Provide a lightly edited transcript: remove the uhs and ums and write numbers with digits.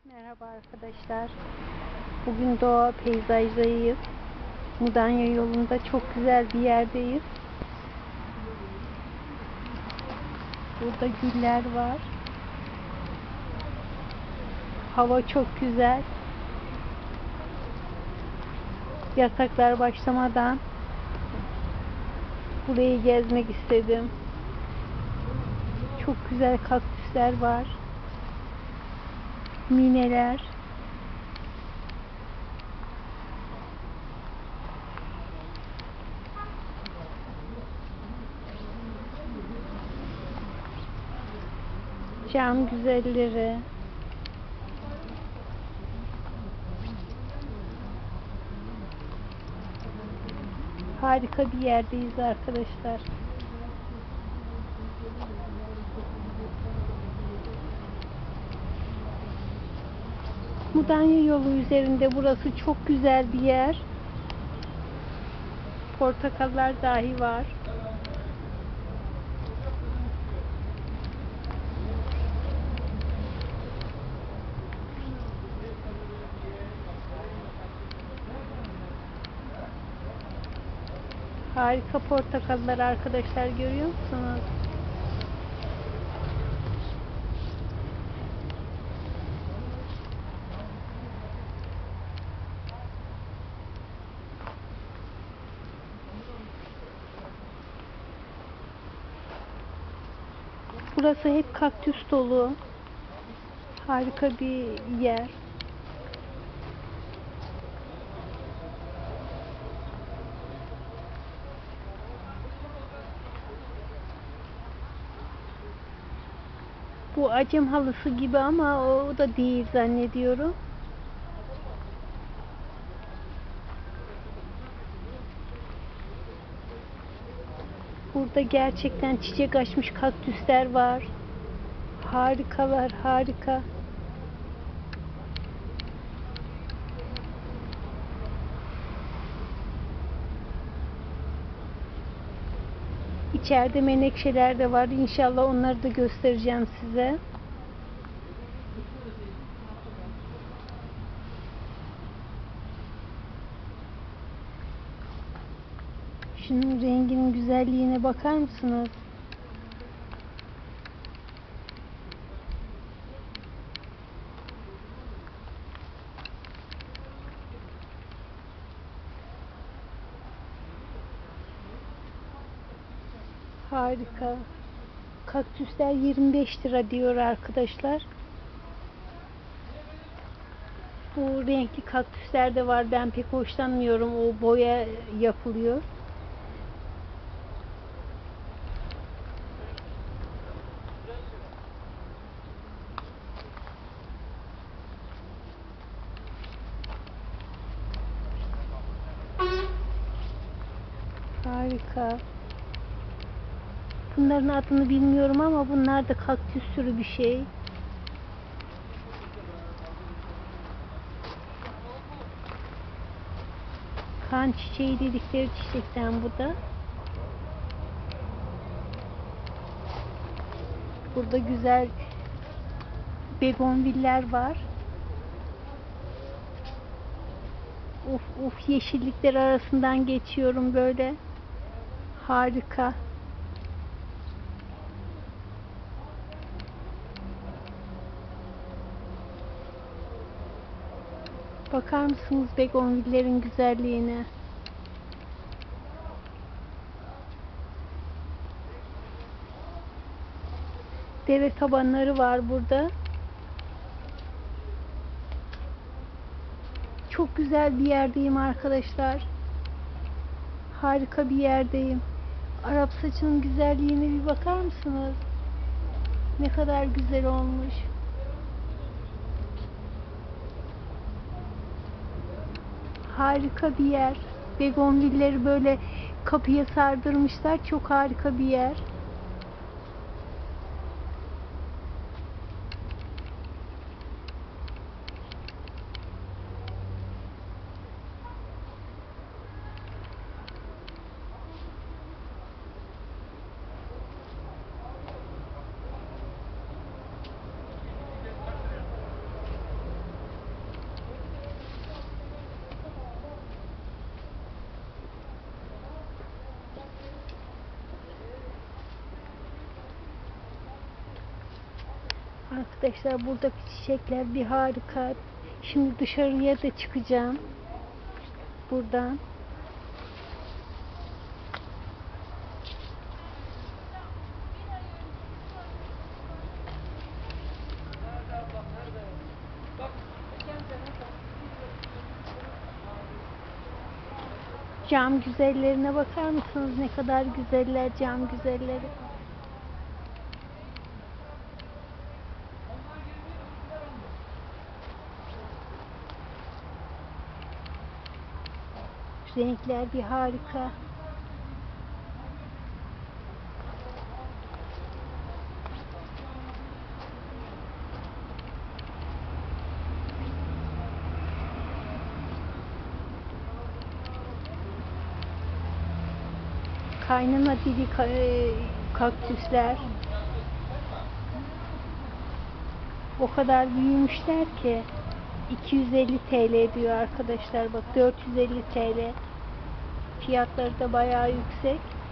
Merhaba arkadaşlar. Bugün doğa peyzajdayız. Mudanya yolunda çok güzel bir yerdeyiz. Burada güller var. Hava çok güzel. Yasaklar başlamadan burayı gezmek istedim. Çok güzel kaktüsler var. Mineler. Cam güzelleri. Harika bir yerdeyiz arkadaşlar. Mudanya yolu üzerinde, burası çok güzel bir yer. Portakallar dahi var. Harika portakallar arkadaşlar, görüyor musunuz? Burası hep kaktüs dolu. Harika bir yer. Bu acem halısı gibi ama o da değil zannediyorum. Burada gerçekten çiçek açmış kaktüsler var. Harikalar, harika. İçeride menekşeler de var. İnşallah onları da göstereceğim size. Şunun renginin güzelliğine bakar mısınız? Harika. Kaktüsler 25 lira diyor arkadaşlar. Bu renkli kaktüsler de var. Ben pek hoşlanmıyorum. O boya yapılıyor. Harika. Bunların adını bilmiyorum ama bunlar da kaktüs türü bir şey. Kan çiçeği dedikleri çiçekten bu da. Burada güzel begonviller var. Uf uf, yeşillikler arasından geçiyorum böyle. Harika. Bakar mısınız begonvillerin güzelliğine? Dere tabanları var burada. Çok güzel bir yerdeyim arkadaşlar. Harika bir yerdeyim. Arap saçının güzelliğine bir bakar mısınız? Ne kadar güzel olmuş. Harika bir yer. Begonvilleri böyle kapıya sardırmışlar. Çok harika bir yer. Arkadaşlar buradaki çiçekler bir harika. Şimdi dışarıya da çıkacağım. Buradan. Cam güzellerine bakar mısınız? Ne kadar güzeller cam güzelleri. Renkler bir harika. Kaynana dili kaktüsler. O kadar büyümüşler ki 250 TL diyor arkadaşlar. Bak 450 TL. Fiyatları da bayağı yüksek.